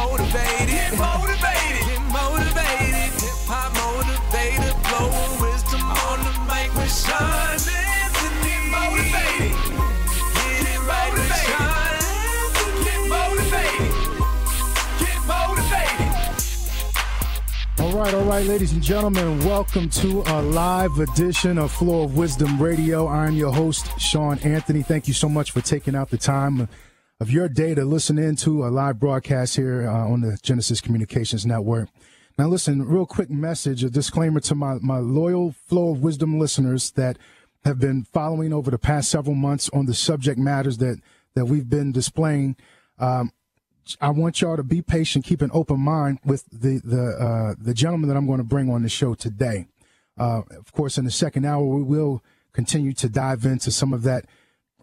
motivated. Get motivated. Get motivated. Hip-hop motivated. Flow of wisdom on the mic with Sean Anthony. Get motivated. Get it right with Sean Anthony. Get motivated. Get motivated. All right, ladies and gentlemen, welcome to a live edition of Flow of Wisdom Radio. I'm your host, Sean Anthony. Thank you so much for taking out the time of your day to listen in to a live broadcast here on the Genesis Communications Network. Now, listen, real quick message, a disclaimer to my loyal Flow of Wisdom listeners that have been following over the past several months on the subject matters that we've been displaying. I want y'all to be patient, keep an open mind with the gentleman that I'm going to bring on the show today. Of course, in the second hour, we will continue to dive into some of that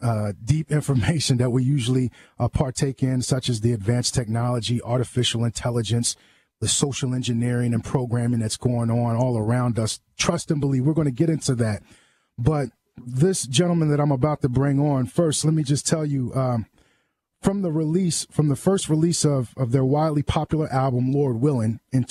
deep information that we usually partake in, such as the advanced technology, artificial intelligence, the social engineering and programming that's going on all around us. Trust and believe, we're going to get into that. But this gentleman that I'm about to bring on, first, let me just tell you, from the first release of their widely popular album, Lord Willing, in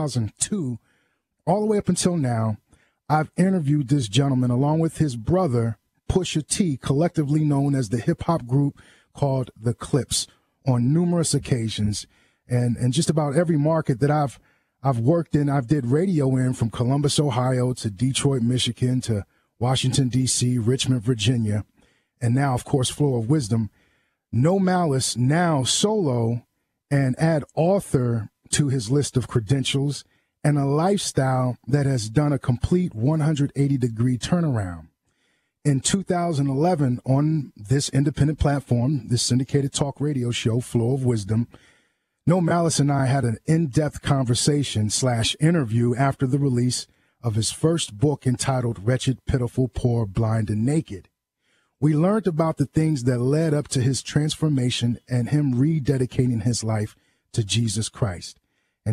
2002, all the way up until now, I've interviewed this gentleman along with his brother, Pusha T, collectively known as the hip-hop group called The Clips, on numerous occasions. And just about every market that I've worked in, I've did radio in, from Columbus, Ohio, to Detroit, Michigan, to Washington, D.C., Richmond, Virginia, and now, of course, Flow of Wisdom. No Malice, now solo, and add author to his list of credentials, and a lifestyle that has done a complete 180-degree turnaround. In 2011, on this independent platform, this syndicated talk radio show, Flow of Wisdom, No Malice and I had an in-depth conversation / interview after the release of his first book entitled Wretched, Pitiful, Poor, Blind, and Naked. We learned about the things that led up to his transformation and him rededicating his life to Jesus Christ. In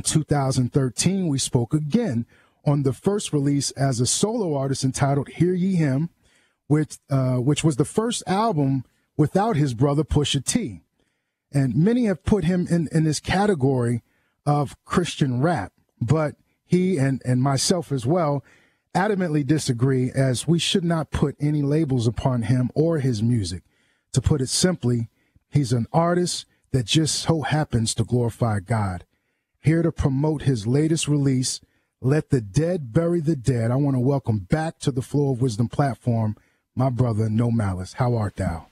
2013, we spoke again on the first release as a solo artist entitled Hear Ye Him, which was the first album without his brother Pusha T. And many have put him in this category of Christian rap, but he and myself as well adamantly disagree, as we should not put any labels upon him or his music. To put it simply, he's an artist that just so happens to glorify God. Here to promote his latest release, Let the Dead Bury the Dead, I want to welcome back to the Flow of Wisdom platform my brother, No Malice. How art thou?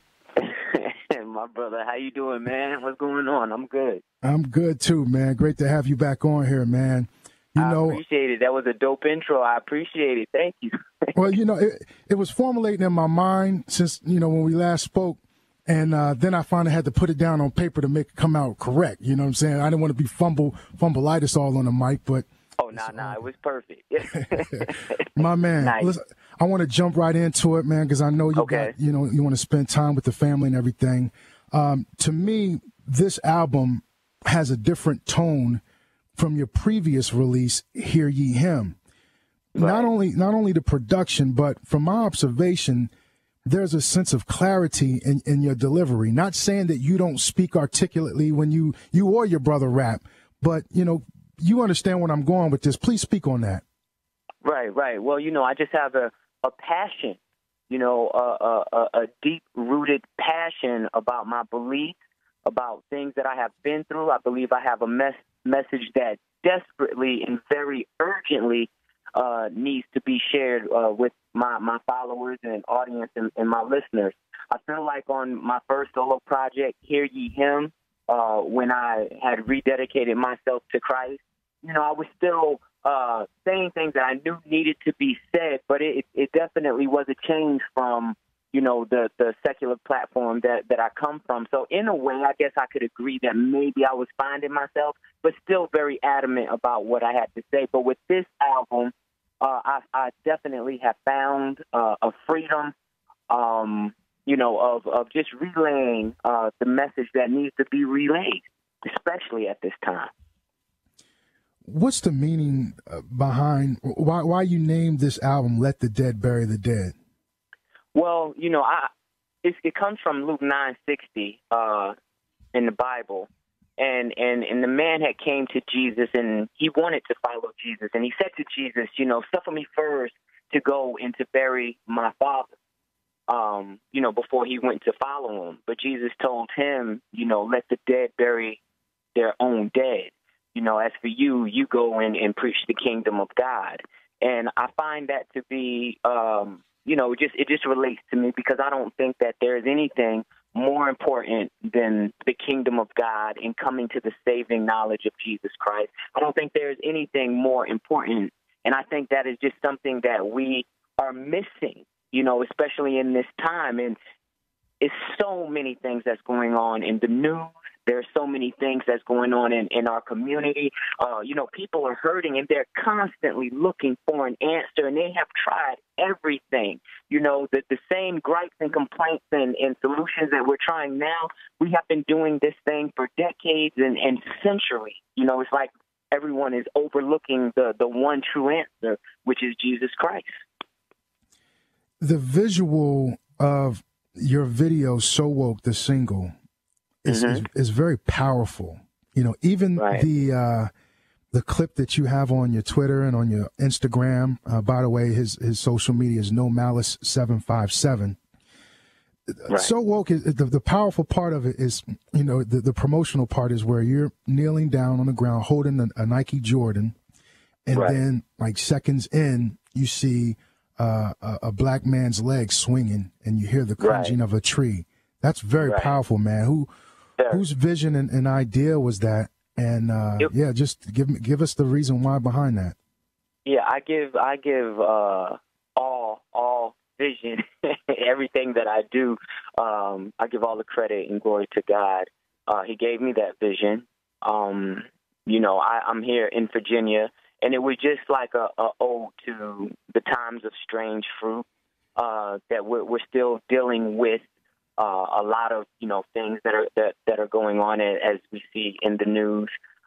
My brother, how you doing, man? What's going on? I'm good. I'm good too, man. Great to have you back on here, man. I appreciate it. That was a dope intro. I appreciate it. Thank you. Well, it was formulating in my mind since, when we last spoke. And then I finally had to put it down on paper to make it come out correct. You know what I'm saying? I didn't want to be fumbleitis all on the mic, but. Oh, no, it was perfect. My man, nice. Listen, I want to jump right into it, man, because I know you got, you want to spend time with the family and everything. To me, this album has a different tone from your previous release, Hear Ye Him. Right. Not only the production, but from my observation, there's a sense of clarity in your delivery. Not saying that you don't speak articulately when you or your brother rap, but, you understand where I'm going with this. Please speak on that. Right. Well, I just have a passion, a deep-rooted passion about my beliefs, about things that I have been through. I believe I have a message that desperately and very urgently needs to be shared with my followers and audience and my listeners. I feel like on my first solo project, Hear Ye Him, when I had rededicated myself to Christ, I was still saying things that I knew needed to be said, but it definitely was a change from, the secular platform that I come from. So in a way, I guess I could agree that maybe I was finding myself, but still very adamant about what I had to say. But with this album, I definitely have found a freedom, of just relaying the message that needs to be relayed, especially at this time. What's the meaning behind why you named this album "Let the Dead Bury the Dead"? Well, it comes from Luke 9:60 in the Bible, And the man had came to Jesus, and he wanted to follow Jesus. And he said to Jesus, suffer me first to go and to bury my father, before he went to follow him. But Jesus told him, let the dead bury their own dead. As for you, you go in and preach the kingdom of God. And I find that to be, it just relates to me, because I don't think that there is anything more important than the kingdom of God and coming to the saving knowledge of Jesus Christ. I don't think there is anything more important. And I think that is just something that we are missing, especially in this time. And it's so many things that's going on in the news. There's so many things that's going on in our community. People are hurting, and they're constantly looking for an answer, and they have tried everything. The same gripes and complaints and solutions that we're trying now, we have been doing this thing for decades and centuries. It's like everyone is overlooking the one true answer, which is Jesus Christ. The visual of your video, So Woke, the single, is very powerful. Even right. The clip that you have on your Twitter and on your Instagram, by the way, his social media is No Malice 757. Right. So Woke is the powerful part of it is, the promotional part is where you're kneeling down on the ground holding a Nike Jordan, and right. then like seconds in, you see a black man's leg swinging, and you hear the crunching right. of a tree. That's very right. powerful, man. Whose vision and idea was that? And just give us the reason why behind that. Yeah, I give all vision, everything that I do. I give all the credit and glory to God. He gave me that vision. I'm here in Virginia, and it was just like a ode to the times of strange fruit that we're still dealing with. A lot of things that are going on as we see in the news.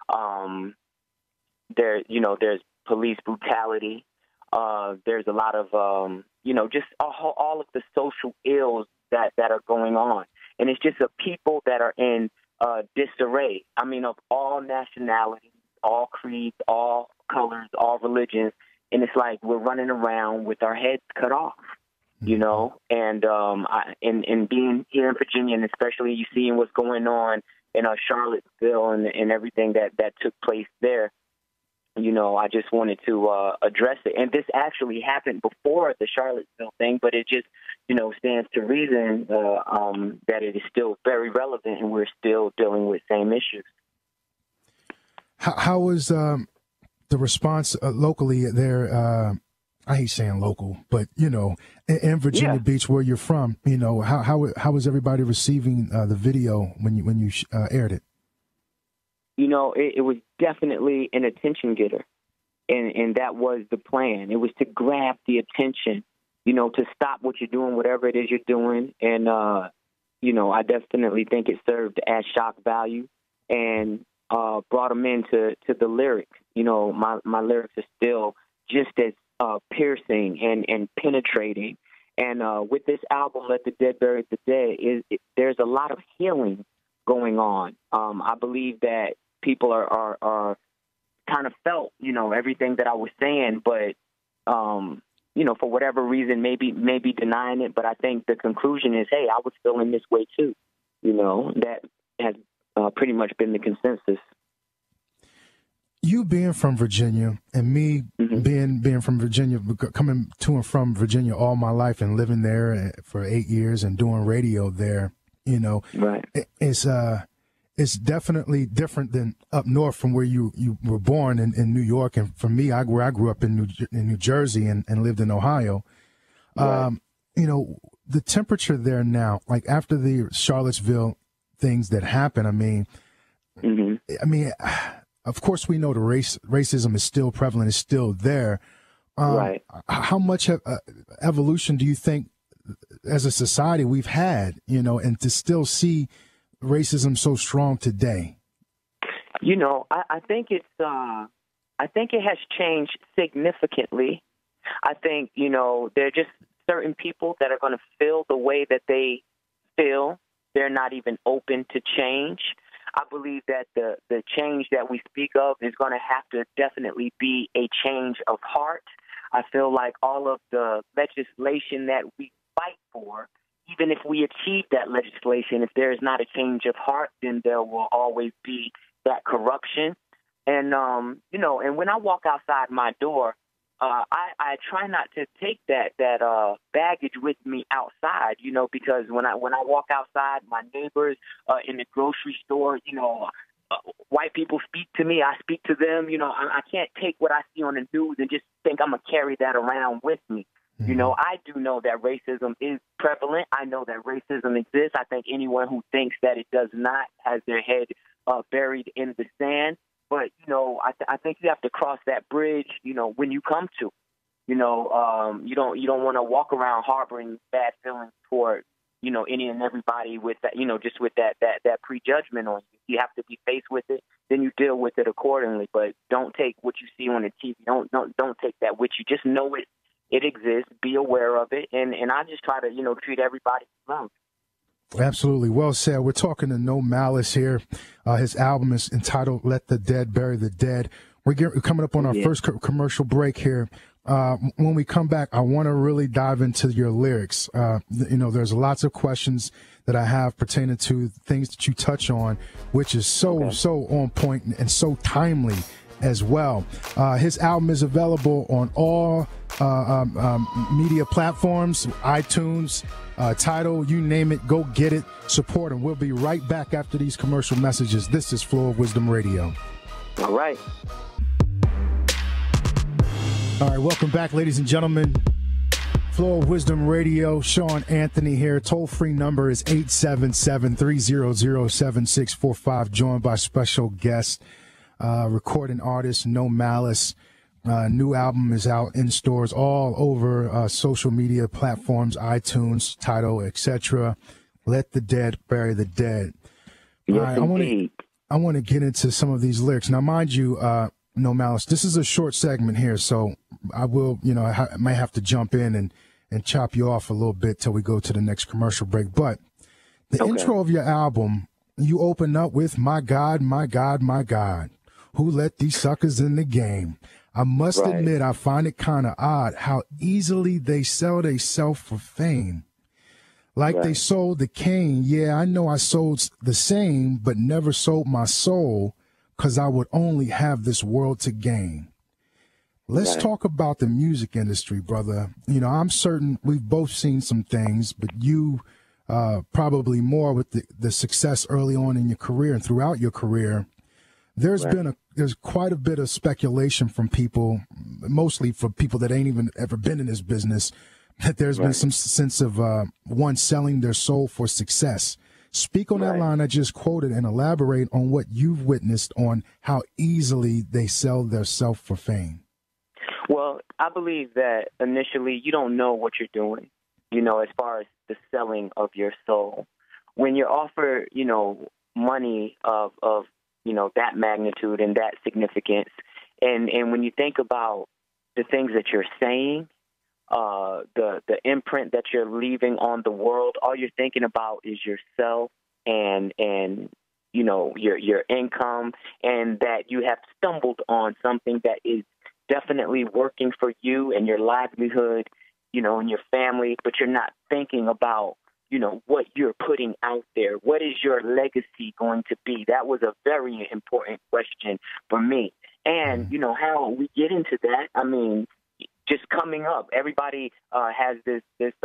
There's police brutality. There's a lot of just all of the social ills that are going on, and it's just a people that are in disarray. I mean, of all nationalities, all creeds, all colors, all religions, and it's like we're running around with our heads cut off. And being here in Virginia, and especially you seeing what's going on in Charlottesville and everything that took place there, I just wanted to address it. And this actually happened before the Charlottesville thing, but it just, stands to reason that it is still very relevant, and we're still dealing with same issues. How was the response locally there? I hate saying local, but in Virginia Beach, where you're from, how was everybody receiving the video when you aired it? It was definitely an attention getter, and that was the plan. It was to grab the attention, to stop what you're doing, whatever it is you're doing, and I definitely think it served as shock value and brought them into the lyrics. My lyrics are still just as piercing and penetrating. And with this album, Let the Dead Bury the Dead, there's a lot of healing going on. I believe that people are kind of felt, everything that I was saying, but, for whatever reason, maybe denying it. But I think the conclusion is, hey, I was feeling this way too. That has pretty much been the consensus. You being from Virginia and me being from Virginia, coming to and from Virginia all my life and living there for 8 years and doing radio there, right. It's definitely different than up north from where you were born in New York. And for me, I grew up in New Jersey and lived in Ohio. Right. The temperature there now, like after the Charlottesville things that happened, of course, we know the racism is still prevalent, is still there. Right. How much evolution do you think, as a society, we've had, and to still see racism so strong today? I think it's. I think it has changed significantly. I think there are just certain people that are going to feel the way that they feel. They're not even open to change. I believe that the change that we speak of is going to have to definitely be a change of heart. I feel like all of the legislation that we fight for, even if we achieve that legislation, if there is not a change of heart, then there will always be that corruption. And, and when I walk outside my door, I try not to take that baggage with me outside, because when I walk outside, my neighbors in the grocery store, white people speak to me, I speak to them. I can't take what I see on the news and just think I'm going to carry that around with me. Mm-hmm. I do know that racism is prevalent. I know that racism exists. I think anyone who thinks that it does not has their head buried in the sand. But, I think you have to cross that bridge, when you come to. You don't want to walk around harboring bad feelings toward, any and everybody with that, just with that prejudgment on you. You have to be faced with it, then you deal with it accordingly. But don't take what you see on the TV. Don't take that with you. Just know it exists. Be aware of it, and I just try to treat everybody with love. Absolutely. Well said. We're talking to No Malice here. His album is entitled "Let the Dead Bury the Dead." We're coming up on our first commercial break here. When we come back, I want to really dive into your lyrics. There's lots of questions that I have pertaining to things that you touch on, which is so on point and so timely as well. His album is available on all media platforms, iTunes, Tidal, you name it. Go get it, support him. We'll be right back after these commercial messages. This is Flow of Wisdom Radio. All right. All right, welcome back, ladies and gentlemen. Flow of Wisdom Radio, Sean Anthony here. Toll-free number is 877-300-7645. Joined by special guest, recording artist No Malice. New album is out in stores all over social media platforms, iTunes, Tidal, etc. Let the Dead Bury the Dead. Yes, all right, I want to get into some of these lyrics. Now, mind you, No Malice, this is a short segment here, so I will, I might have to jump in and chop you off a little bit till we go to the next commercial break. But the intro of your album, you open up with, "My God, my God, my God, who let these suckers in the game? I must admit, I find it kind of odd how easily they sell themselves for fame. Like they sold the cane. Yeah, I know I sold the same, but never sold my soul, because I would only have this world to gain." Let's talk about the music industry, brother. I'm certain we've both seen some things, but you probably more with the success early on in your career and throughout your career. There's quite a bit of speculation from people, mostly from people that ain't even ever been in this business, that there's been some sense of one selling their soul for success. Speak on that line I just quoted and elaborate on what you've witnessed on how easily they sell their self for fame. Well, I believe that initially you don't know what you're doing, as far as the selling of your soul. When you're offered, money of that magnitude and that significance, and when you think about the things that you're saying, the imprint that you're leaving on the world, all you're thinking about is yourself and your income, and that you have stumbled on something that is definitely working for you and your livelihood, and your family, but you're not thinking about what you're putting out there. What is your legacy going to be? That was a very important question for me. And, how we get into that, I mean, just coming up, everybody has this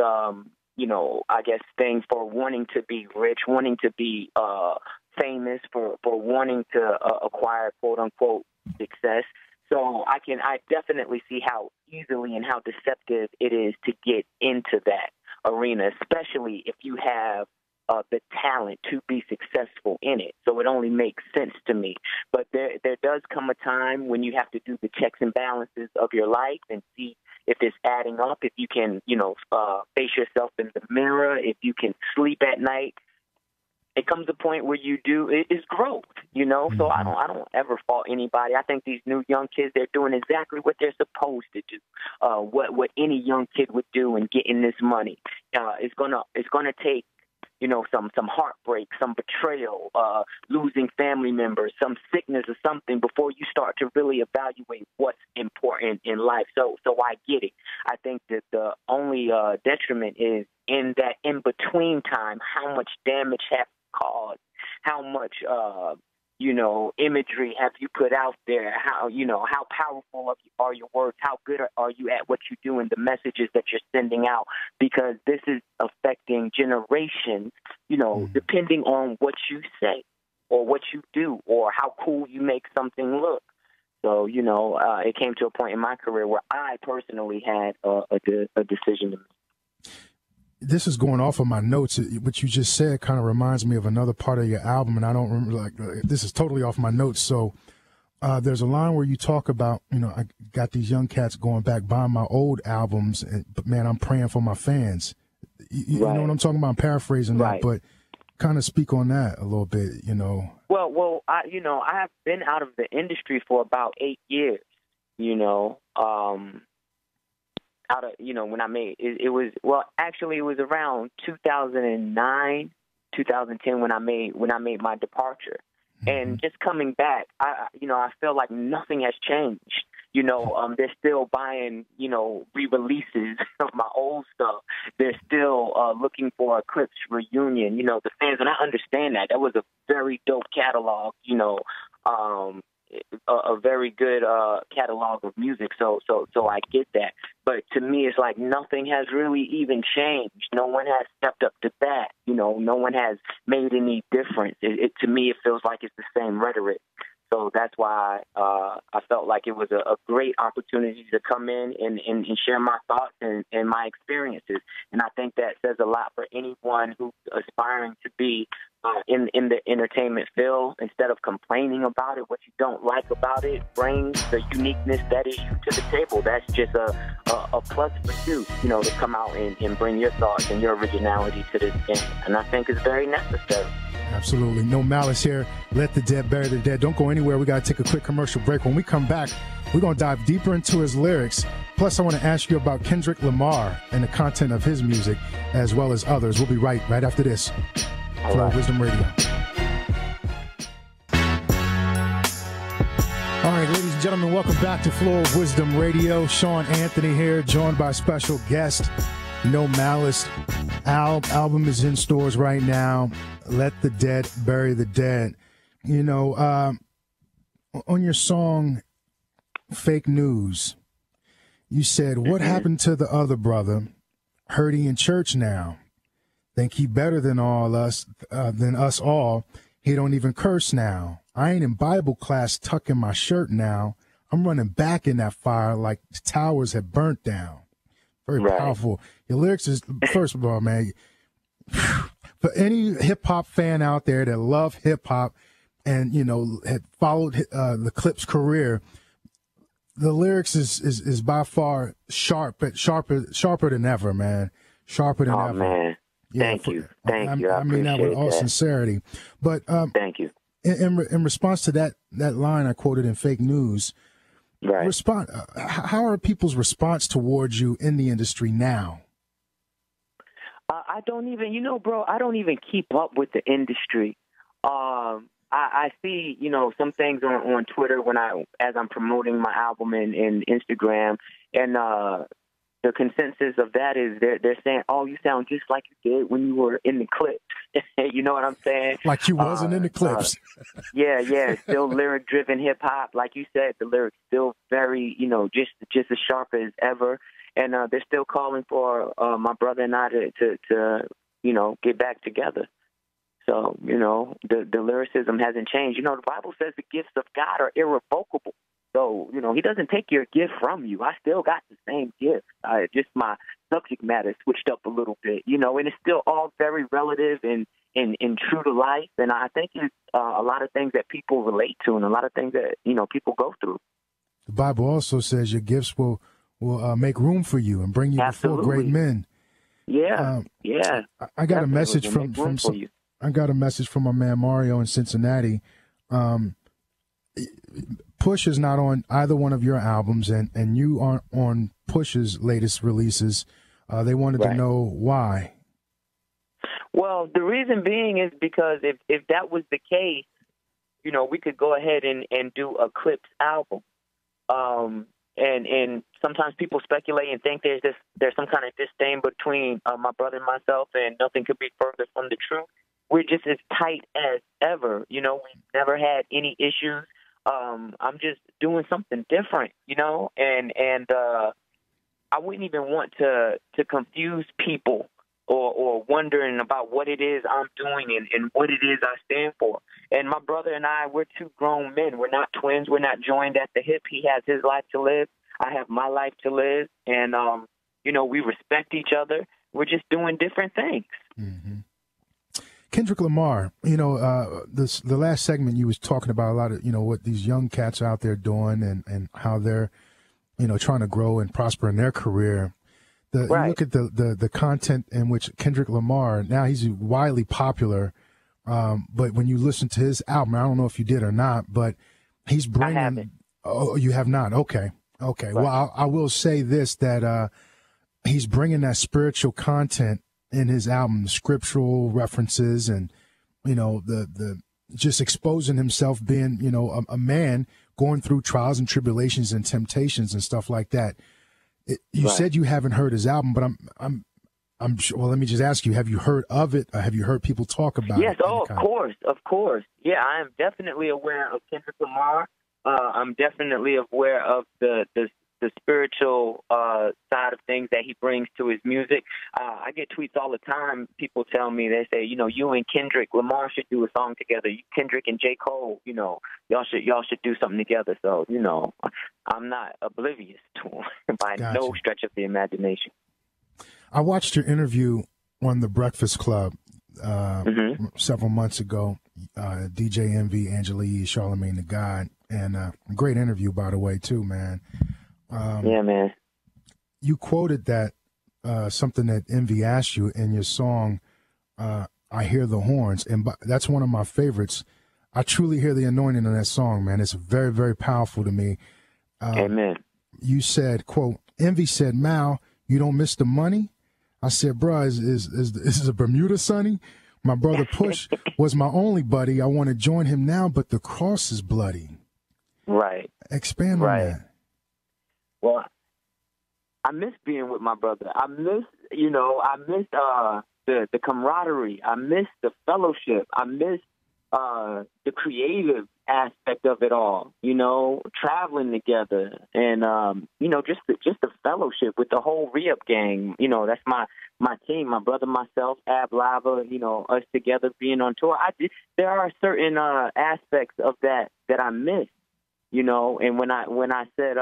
I guess, thing for wanting to be rich, wanting to be famous, for wanting to acquire, quote unquote, success. So I definitely see how easily and how deceptive it is to get into that arena, especially if you have the talent to be successful in it. So it only makes sense to me. But there does come a time when you have to do the checks and balances of your life and see if it's adding up, if you can, face yourself in the mirror, if you can sleep at night. It comes a point where you do, it's growth, So I don't ever fault anybody. I think these new young kids, they're doing exactly what they're supposed to do. What any young kid would do in getting this money. It's gonna take some heartbreak, some betrayal, losing family members, some sickness or something before you start to really evaluate what's important in life. So I get it. I think that the only detriment is in that in-between time, how much damage have you caused, how much imagery have you put out there? How powerful are your words? How good are you at what you do and the messages that you're sending out? Because this is affecting generations, depending on what you say or what you do or how cool you make something look. So, it came to a point in my career where I personally had a decision to make. This is going off of my notes. What you just said kind of reminds me of another part of your album, and I don't remember, this is totally off my notes. So there's a line where you talk about, I got these young cats going back buying my old albums, but man, I'm praying for my fans. You know what I'm talking about? I'm paraphrasing that, but kind of speak on that a little bit, Well, I have been out of the industry for about 8 years, when I made it was around 2009, 2010 when I made my departure. And just coming back, I feel like nothing has changed. They're still buying, re-releases of my old stuff. They're still looking for a Clips reunion, the fans. And I understand that. That was a very dope catalog, a very good catalog of music. So I get that. But to me, it's like nothing has really even changed. No one has stepped up to bat. No one has made any difference. To me, it feels like it's the same rhetoric. So that's why I felt like it was a great opportunity to come in and share my thoughts and my experiences. And I think that says a lot for anyone who's aspiring to be in the entertainment field. Instead of complaining about it, what you don't like about it, bring the uniqueness that is you to the table. That's just a plus for you, to come out and bring your thoughts and your originality to this game. And I think it's very necessary. Absolutely. No Malice here. Let the dead bury the dead. Don't go anywhere. We got to take a quick commercial break. When we come back, we're going to dive deeper into his lyrics. Plus, I want to ask you about Kendrick Lamar and the content of his music, as well as others. We'll be right after this. Flow of Wisdom Radio. All right, ladies and gentlemen, welcome back to Flow of Wisdom Radio. Sean Anthony here, joined by a special guest, No Malice. Album is in stores right now. Let the dead bury the dead. On your song, Fake News, you said, what happened to the other brother? Heard he in church now. Think he better than us all. He don't even curse now. I ain't in Bible class tucking my shirt now. I'm running back in that fire like the towers have burnt down. Very powerful. Your lyrics is, first of all, man, for any hip-hop fan out there that love hip-hop and, had followed the Clips career, the lyrics is by far sharper than ever, man. Sharper than ever. Man. Thank you. I mean that with all sincerity. But thank you. In response to that line I quoted in Fake News, how are people's response towards you in the industry now? I don't even, bro, I don't even keep up with the industry. I see, some things on Twitter as I'm promoting my album and Instagram, and the consensus of that is they're saying, "Oh, you sound just like you did when you were in the Clips." You know what I'm saying? Like you wasn't in the Clips. Yeah. Still lyric-driven hip-hop. Like you said, the lyrics still very, just as sharp as ever. And they're still calling for my brother and I to get back together. So, the lyricism hasn't changed. The Bible says the gifts of God are irrevocable. So, he doesn't take your gift from you. I still got the same gift. Just my subject matter switched up a little bit, and it's still all very relative and true to life. And I think it's a lot of things that people relate to and a lot of things that, people go through. The Bible also says your gifts will make room for you and bring you before great men. Yeah, I got a message from I got a message from my man Mario in Cincinnati. Push is not on either one of your albums, and you aren't on Push's latest releases. They wanted to know why. Well, the reason being is because if that was the case, you know, we could go ahead and do a Clips album. And sometimes people speculate and think there's some kind of disdain between my brother and myself, and nothing could be further from the truth. We're just as tight as ever. You know, we've never had any issues. I'm just doing something different, you know, and I wouldn't even want to confuse people or wondering about what it is I'm doing and what it is I stand for. And my brother and I, we're two grown men. We're not twins. We're not joined at the hip. He has his life to live. I have my life to live. And, you know, we respect each other. We're just doing different things. Mm-hmm. Kendrick Lamar, you know, the last segment you was talking about a lot of, you know, what these young cats are out there doing and how they're, you know, trying to grow and prosper in their career. Right. You look at the content in which Kendrick Lamar, now he's widely popular, but when you listen to his album, I don't know if you did or not, but he's bringing. I haven't. Oh, you have not? Okay. Right. Well, I will say this, that he's bringing that spiritual content in his album, scriptural references, and, you know, the just exposing himself being, you know, a man going through trials and tribulations and temptations and stuff like that. You Right. said you haven't heard his album, but I'm sure. Well, let me just ask you: have you heard of it? Have you heard people talk about it? Yes. Oh, of course. Yeah, I am definitely aware of Kendrick Lamar. I'm definitely aware of the spiritual side of things that he brings to his music. I get tweets all the time. People tell me, they say, you know, you and Kendrick Lamar should do a song together. Kendrick and J. Cole, you know, y'all should do something together. So, you know, I'm not oblivious to him by no stretch of the imagination. I watched your interview on The Breakfast Club several months ago. DJ Envy, Angela Yee, Charlamagne the God, and great interview, by the way, too, man. Yeah, man. You quoted that something that Envy asked you in your song, I Hear the Horns, and that's one of my favorites. I truly hear the anointing in that song, man. It's very, very powerful to me. Amen. You said, quote, Envy said, Mal, you don't miss the money? I said, bruh, is this a Bermuda Sonny? My brother Push was my only buddy. I want to join him now, but the cross is bloody. Right. Expand on that. Well, I miss being with my brother. I miss the camaraderie. I miss the fellowship. I miss the creative aspect of it all, you know, traveling together and, you know, just the fellowship with the whole Re-Up gang. You know, that's my team, my brother, myself, Ab Lava, you know, us together being on tour. There are certain aspects of that I miss, you know, and when I said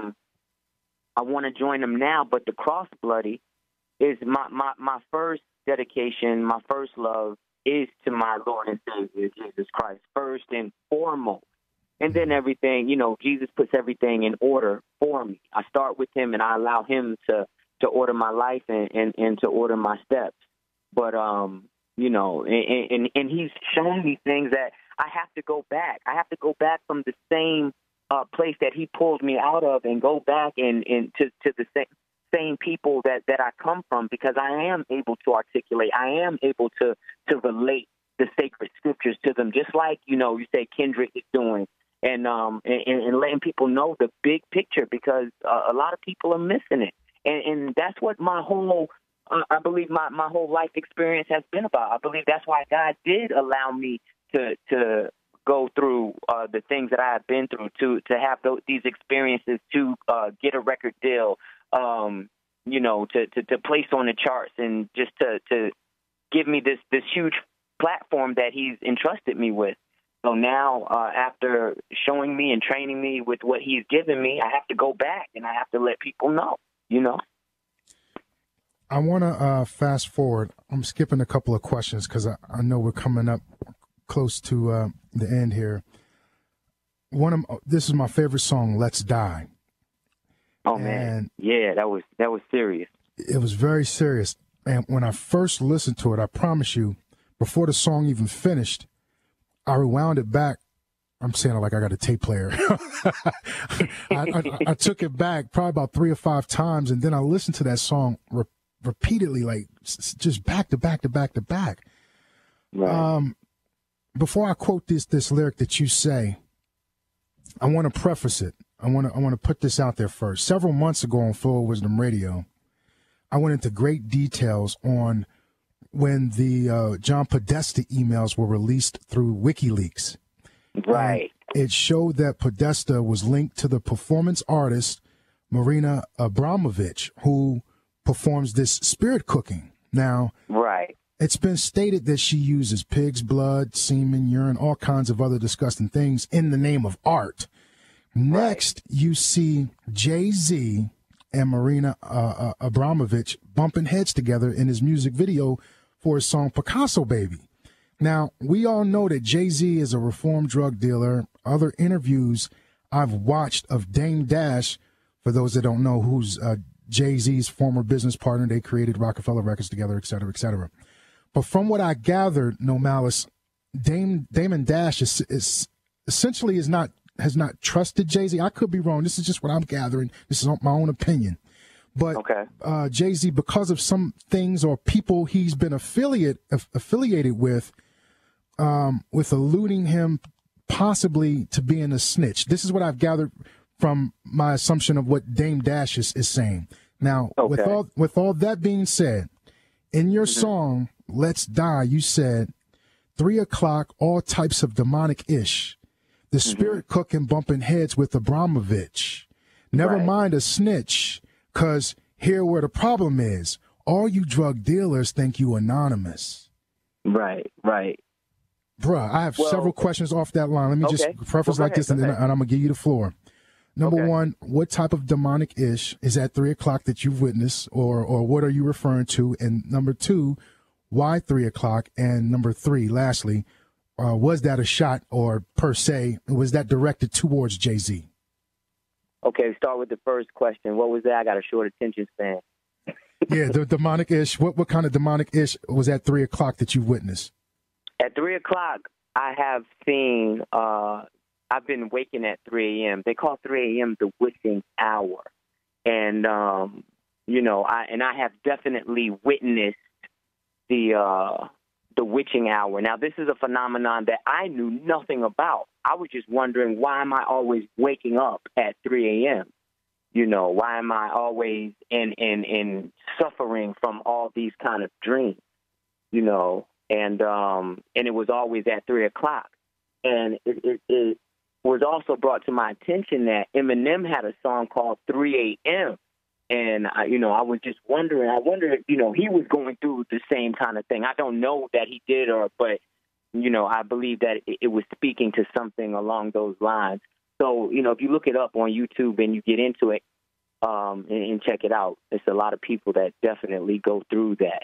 I want to join them now, but the cross bloody is my first dedication, my first love is to my Lord and Savior, Jesus Christ, first and foremost. And then everything, you know, Jesus puts everything in order for me. I start with him and I allow him to order my life and to order my steps. But, you know, and he's shown me things that I have to go back. I have to go back from the same place that he pulled me out of and go back and to the same people that I come from, because I am able to articulate. I am able to relate the sacred scriptures to them, just like, you know, you say Kendrick is doing, and letting people know the big picture, because a lot of people are missing it. And that's what my whole, I believe my whole life experience has been about. I believe that's why God did allow me to go through the things that I have been through, to have these experiences, to get a record deal, you know, to place on the charts, and just to give me this huge platform that he's entrusted me with. So now, after showing me and training me with what he's given me, I have to go back and I have to let people know, you know. I want to fast forward. I'm skipping a couple of questions because I know we're coming up close to the end here. This is my favorite song, Let's Die. Oh, man. Yeah, that was serious. It was very serious. And when I first listened to it, I promise you, before the song even finished, I rewound it back. I'm saying it like I got a tape player. I took it back probably about 3 or 5 times, and then I listened to that song repeatedly, like just back to back to back to back. Right. Before I quote this lyric that you say, I want to preface it. I want to put this out there first. Several months ago on Flow of Wisdom Radio, I went into great details on when the John Podesta emails were released through WikiLeaks. Right. It showed that Podesta was linked to the performance artist Marina Abramovich, who performs this spirit cooking. Now, right. It's been stated that she uses pig's blood, semen, urine, all kinds of other disgusting things in the name of art. Next, you see Jay-Z and Marina Abramovich bumping heads together in his music video for his song Picasso Baby. Now, we all know that Jay-Z is a reformed drug dealer. Other interviews I've watched of Dame Dash, for those that don't know, who's Jay-Z's former business partner. They created Rockefeller Records together, et cetera, et cetera. But from what I gathered, No Malice, Damon Dash is essentially has not trusted Jay-Z. I could be wrong. This is just what I'm gathering. This is my own opinion. But Jay-Z, because of some things or people he's been affiliated with alluding him possibly to being a snitch. This is what I've gathered from my assumption of what Dame Dash is saying. Now, with all that being said, in your song, Let's Die, you said, 3 o'clock, all types of demonic ish. The spirit cooking, bumping heads with Abramovich. Never mind a snitch, because here where the problem is. All you drug dealers think you anonymous. Right. Bruh, I have several questions off that line. Let me just preface like this, and I'm going to give you the floor. Number one, what type of demonic ish is at 3 o'clock that you've witnessed, or what are you referring to? And number two, why 3 o'clock? And number three, lastly, was that a shot, or per se, was that directed towards Jay-Z? Okay, start with the first question. What was that? I got a short attention span. Yeah, the demonic ish. What kind of demonic ish was at 3 o'clock that you witnessed? At 3 o'clock, I have seen. I've been waking at 3 a.m. They call 3 a.m. the witching hour, and I have definitely witnessed the witching hour. Now, this is a phenomenon that I knew nothing about. I was just wondering, why am I always waking up at 3 a.m.? Why am I always in suffering from all these kind of dreams? And it was always at 3 o'clock. And it was also brought to my attention that Eminem had a song called 3 a.m. And, I was just wondering, I wondered, he was going through the same kind of thing. I don't know that he did, but, I believe that it was speaking to something along those lines. So, if you look it up on YouTube and you get into it and check it out, it's a lot of people that definitely go through that.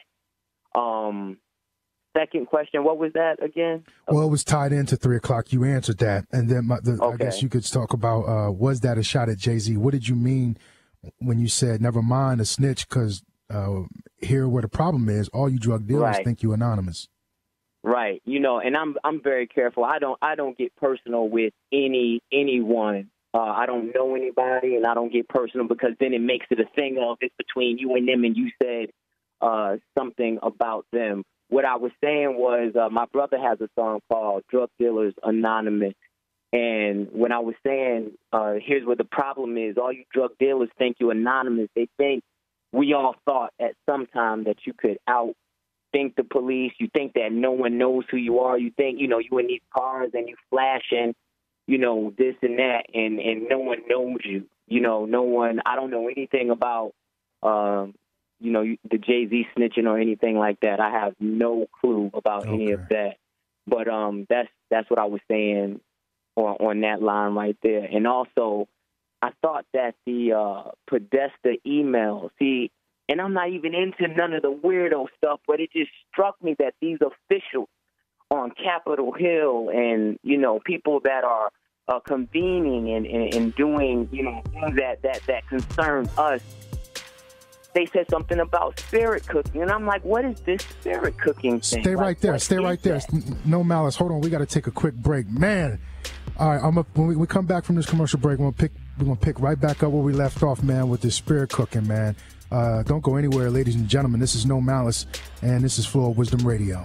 Second question, what was that again? Well, it was tied into 3 o'clock. You answered that. And then I guess you could talk about, was that a shot at Jay-Z? What did you mean when you said, never mind a snitch, because here where the problem is, all you drug dealers think you anonymous. Right. And I'm very careful. I don't get personal with anyone. I don't know anybody, and I don't get personal, because then it makes it a thing of it's between you and them, and you said something about them. What I was saying was my brother has a song called Drug Dealers Anonymous. And when I was saying, here's where the problem is, all you drug dealers think you anonymous. They think we all thought at some time that you could outthink the police. You think that no one knows who you are. You think, you in these cars and you flashing, this and that, and no one knows you. No one, I don't know anything about, the Jay-Z snitching or anything like that. I have no clue about any of that. But that's what I was saying on that line right there. And also, I thought that the Podesta email, and I'm not even into none of the weirdo stuff, but it just struck me that these officials on Capitol Hill and, people that are convening and doing, things that concern us, they said something about spirit cooking. And I'm like, what is this spirit cooking thing? Stay right there. Stay right there. No Malice. Hold on. We got to take a quick break. Man. All right. When we come back from this commercial break, we're gonna pick right back up where we left off, man, with this spirit cooking, man. Don't go anywhere, ladies and gentlemen. This is No Malice, and this is Flow of Wisdom Radio.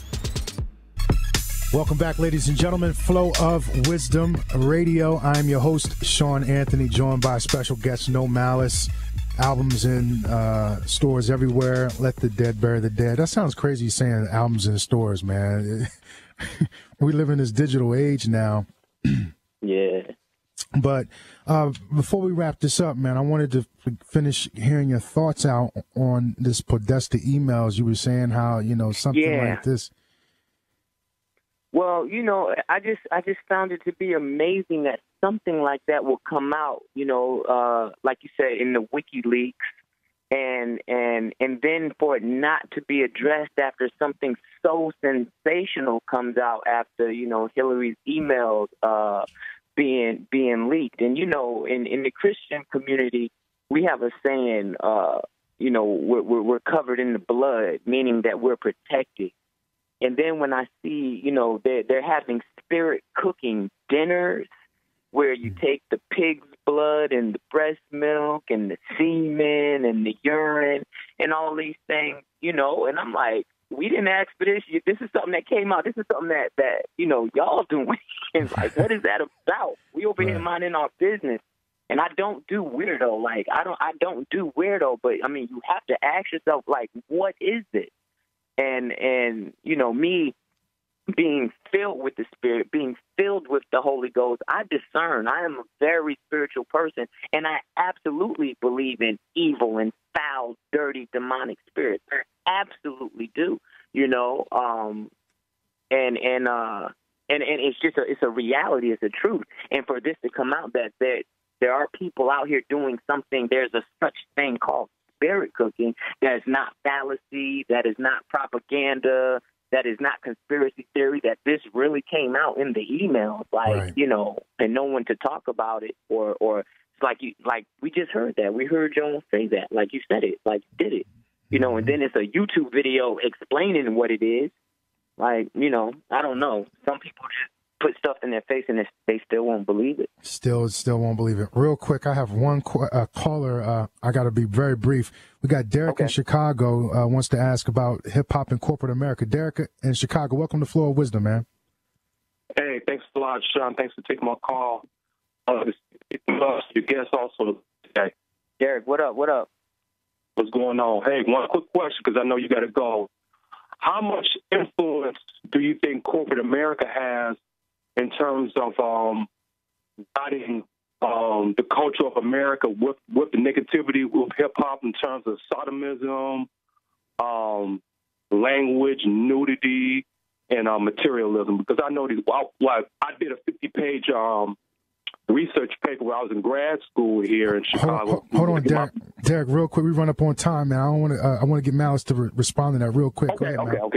Welcome back, ladies and gentlemen. Flow of Wisdom Radio. I'm your host, Sean Anthony, joined by special guest No Malice. Albums in stores everywhere. Let the dead bury the dead. That sounds crazy saying albums in stores, man. We live in this digital age now. Yeah. But before we wrap this up, man, I wanted to finish hearing your thoughts out on this Podesta emails. You were saying how, something like this. Well, I just found it to be amazing that something like that will come out, like you said, in the WikiLeaks, and then for it not to be addressed after something so sensational comes out after, Hillary's emails being leaked. And, in the Christian community, we have a saying, we're covered in the blood, meaning that we're protected. And then when I see, they're having spirit cooking dinners where you take the pig's blood and the breast milk and the semen and the urine and all these things, and I'm like, we didn't ask for this. This is something that came out. This is something that y'all doing. And like, what is that about? We over here minding our business. And I don't do weirdo. Like, I don't do weirdo, but I mean, you have to ask yourself, like, what is it? And me being filled with the Spirit, being filled with the Holy Ghost, I discern. I am a very spiritual person, and I absolutely believe in evil and foul, dirty, demonic spirits. I absolutely do, and it's just it's a reality, it's a truth. And for this to come out that there are people out here doing something, there's a such thing called spirit cooking, that is not fallacy, that is not propaganda, that is not conspiracy theory, that this really came out in the emails, and no one to talk about it, or it's like we just heard that. We heard Jones say that, like you said it, like you did it, and then it's a YouTube video explaining what it is. Like, I don't know. Some people just put stuff in their face and they still won't believe it. Still won't believe it. Real quick, I have one caller. I got to be very brief. We got Derek in Chicago wants to ask about hip-hop in corporate America. Derek in Chicago, welcome to Floor of Wisdom, man. Hey, thanks a lot, Sean. Thanks for taking my call. Your guest also today. Derek, what up? What's going on? Hey, one quick question, because I know you got to go. How much influence do you think corporate America has in terms of guiding the culture of America with the negativity with hip-hop in terms of sodomism, language, nudity, and materialism? Because I know I did a 50-page research paper where I was in grad school here in Chicago. Hold on, Derek, real quick. We run up on time, man. I want to get Malice to respond to that real quick. Okay.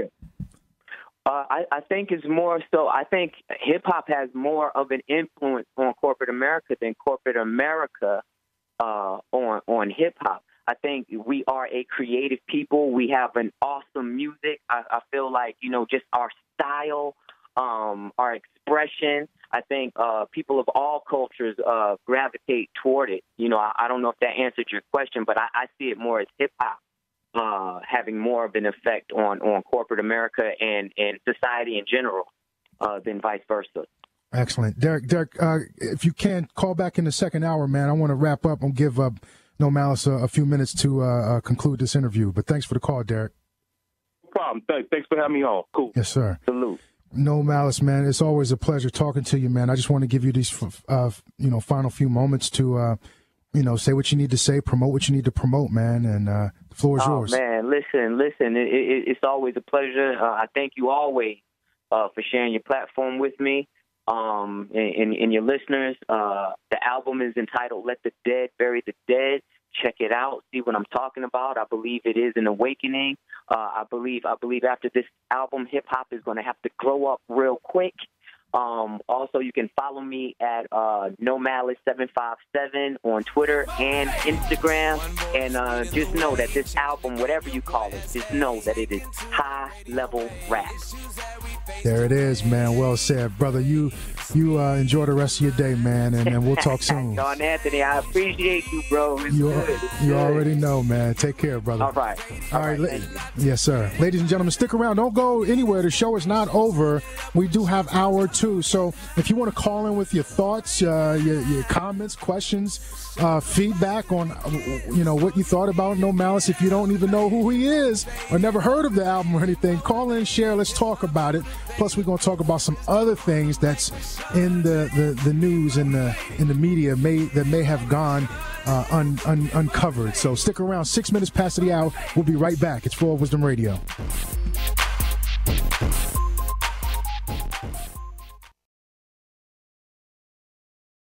I think it's more so. I think hip hop has more of an influence on corporate America than corporate America on hip hop. I think we are a creative people. We have an awesome music. I feel like, just our style, our expression. I think people of all cultures gravitate toward it. I don't know if that answered your question, but I see it more as hip hop having more of an effect on corporate America and society in general than vice versa. Excellent. Derek, if you can, call back in the second hour, man. I want to wrap up and give No Malice a few minutes to conclude this interview. But thanks for the call, Derek. No problem. Thanks for having me on. Cool. Yes, sir. Salute. No Malice, man. It's always a pleasure talking to you, man. I just want to give you these, final few moments to, say what you need to say, promote what you need to promote, man. And the floor is yours. Man, listen. It's always a pleasure. I thank you always for sharing your platform with me and your listeners. The album is entitled "Let the Dead Bury the Dead." Check it out. See what I'm talking about. I believe it is an awakening. I believe after this album, hip hop is going to have to grow up real quick. Also, you can follow me at No Malice 757 on Twitter and Instagram. And just know that this album, whatever you call it, just know that it is high-level rap. There it is, man. Well said, brother. You enjoy the rest of your day, man, and we'll talk soon. John Anthony, I appreciate you, bro. You already know, man. Take care, brother. All right. All right. Yes, sir. Ladies and gentlemen, stick around. Don't go anywhere. The show is not over. We do have hour 2. So if you want to call in with your thoughts, your comments, questions, feedback on what you thought about No Malice, if you don't even know who he is or never heard of the album or anything, call in, share. Let's talk about it. Plus, we're going to talk about some other things that's in the news and in the media that may have gone uncovered. So stick around. 6 minutes past the hour. We'll be right back. It's Floor of Wisdom Radio.